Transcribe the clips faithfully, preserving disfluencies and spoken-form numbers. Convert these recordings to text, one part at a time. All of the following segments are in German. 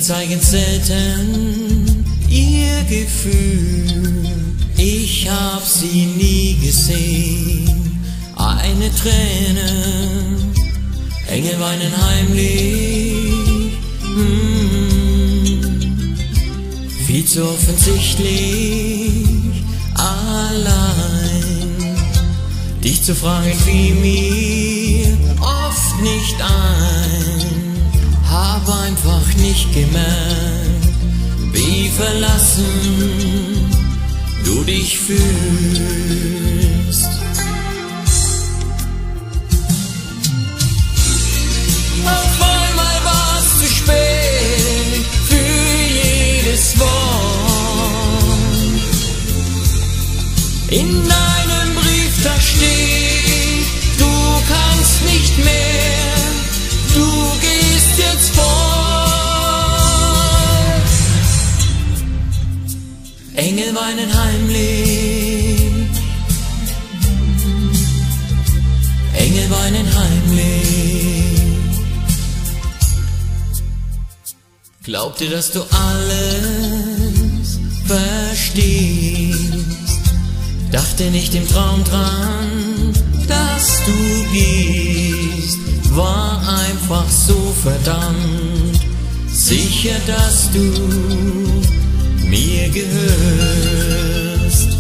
zeigen selten ihr Gefühl. Ich hab sie nie gesehen, eine Träne, Engel weinen heimlich. Hm, viel zu offensichtlich, allein. Dich zu fragen fiel mir oft nicht ein, hab einfach nicht gemerkt, wie verlassen du dich fühlst. Auf einmal war's zu spät für jedes Wort. In deinem Brief da steht, du kannst nicht mehr, du gehst jetzt fort. Engel weinen heimlich, Engel weinen heimlich. Glaub dir, dass du alles verstehst. Dachte nicht im Traum dran, dass du gehst. War einfach so verdammt sicher, dass du mir gehörst.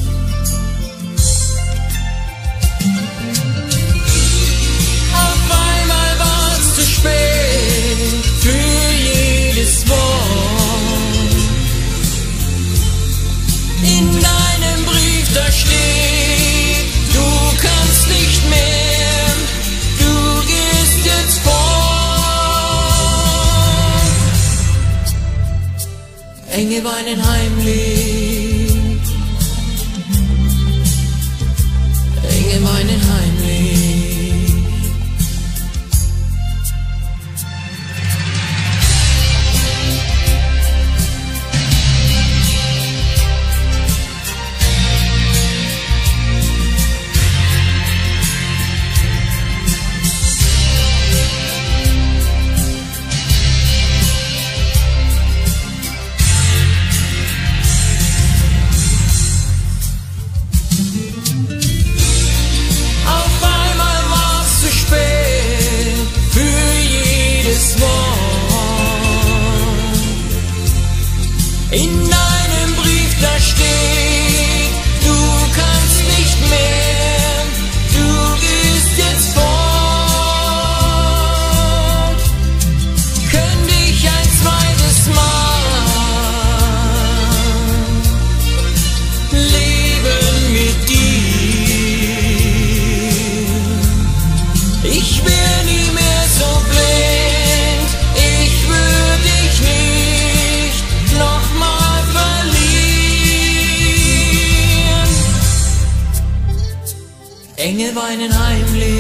Auf einmal war's zu spät für jedes Wort. In deinem Brief da steht, du kannst nicht mehr, du gehst jetzt fort. Engel weinen heimlich, Engel weinen heimlich. In deinem Brief da steht, du kannst nicht mehr, du gehst jetzt fort. Könnte ich ein zweites Mal leben mit dir? Ich wär nie mehr so blind, ich würde dich nicht nochmal verlieren. Engel weinen heimlich.